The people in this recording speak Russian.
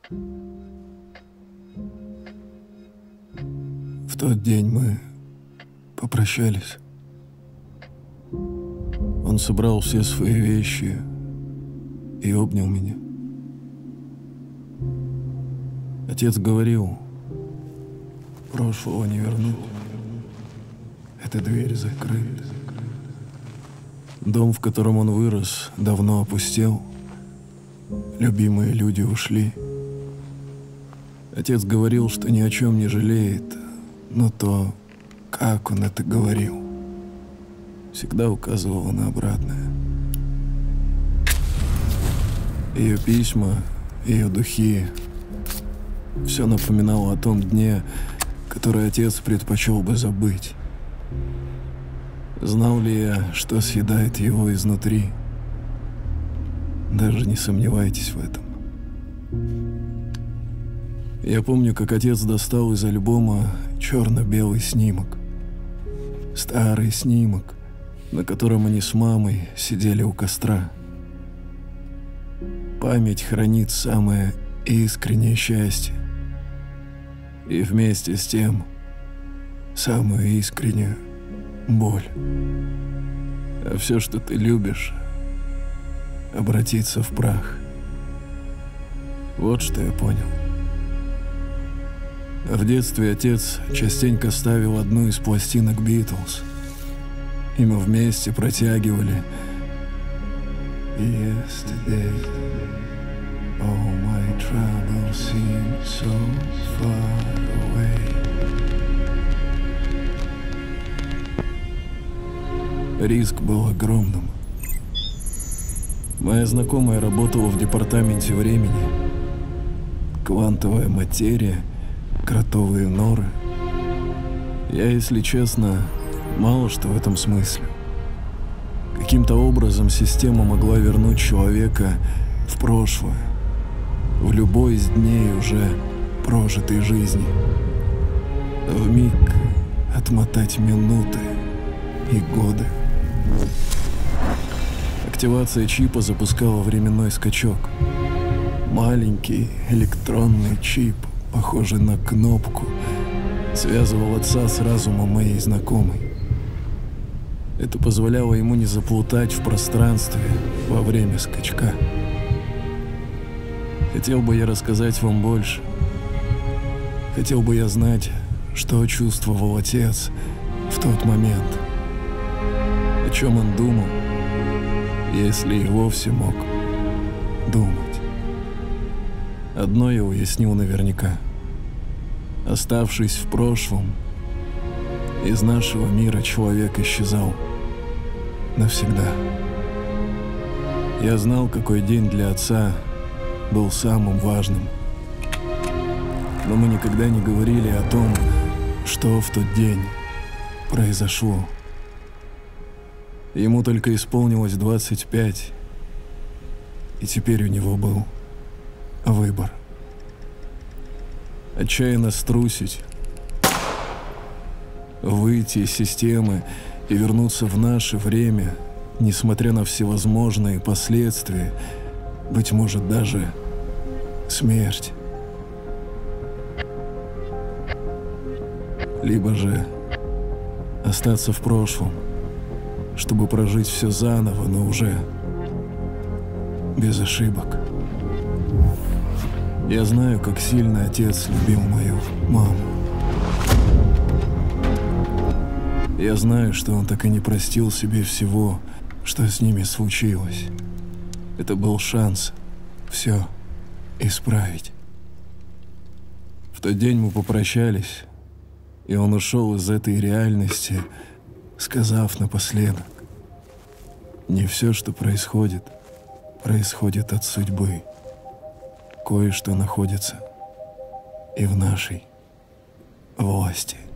В тот день мы попрощались. Он собрал все свои вещи и обнял меня. Отец говорил, прошлого не вернуть. Эта дверь закрыта. Дом, в котором он вырос, давно опустел. Любимые люди ушли. Отец говорил, что ни о чем не жалеет, но то, как он это говорил, всегда указывало на обратное. Ее письма, ее духи — все напоминало о том дне, который отец предпочел бы забыть. Знал ли я, что съедает его изнутри? Даже не сомневайтесь в этом. Я помню, как отец достал из альбома черно-белый снимок. Старый снимок, на котором они с мамой сидели у костра. Память хранит самое искреннее счастье. И вместе с тем самую искреннюю боль. А все, что ты любишь, обратится в прах. Вот что я понял. В детстве отец частенько ставил одну из пластинок Битлз, и мы вместе протягивали Yesterday, all my troubles seem so far away. Риск был огромным. Моя знакомая работала в департаменте времени. Квантовая материя, кротовые норы. Я, если честно, мало что в этом смысле. Каким-то образом система могла вернуть человека в прошлое, в любой из дней уже прожитой жизни. Вмиг отмотать минуты и годы. Активация чипа запускала временной скачок. Маленький электронный чип, похожий на кнопку, связывал отца с разумом моей знакомой. Это позволяло ему не заплутать в пространстве во время скачка. Хотел бы я рассказать вам больше. Хотел бы я знать, что чувствовал отец в тот момент. О чем он думал, если и вовсе мог думать. Одно я уяснил наверняка. Оставшись в прошлом, из нашего мира человек исчезал навсегда. Я знал, какой день для отца был самым важным. Но мы никогда не говорили о том, что в тот день произошло. Ему только исполнилось 25, и теперь у него был выбор. Отчаянно струсить, выйти из системы и вернуться в наше время, несмотря на всевозможные последствия, быть может, даже смерть. Либо же остаться в прошлом, чтобы прожить все заново, но уже без ошибок. Я знаю, как сильно отец любил мою маму. Я знаю, что он так и не простил себе всего, что с ними случилось. Это был шанс все исправить. В тот день мы попрощались, и он ушел из этой реальности, сказав напоследок: не все, что происходит, происходит от судьбы. Кое-что находится и в нашей власти.